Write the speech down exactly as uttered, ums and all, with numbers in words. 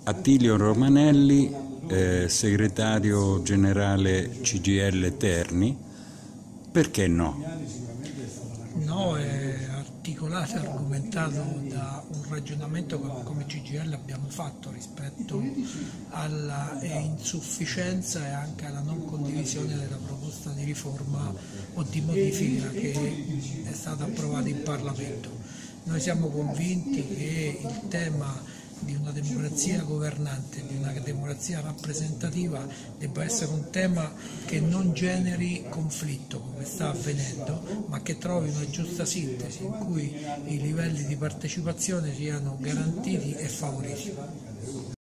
Attilio Romanelli, eh, segretario generale C G I L Terni, perché no? No, è articolato e argomentato da un ragionamento che come C G I L abbiamo fatto rispetto alla insufficienza e anche alla non condivisione della proposta di riforma o di modifica che è stata approvata in Parlamento. Noi siamo convinti che il tema di una democrazia governante, di una democrazia rappresentativa debba essere un tema che non generi conflitto come sta avvenendo, ma che trovi una giusta sintesi in cui i livelli di partecipazione siano garantiti e favoriti.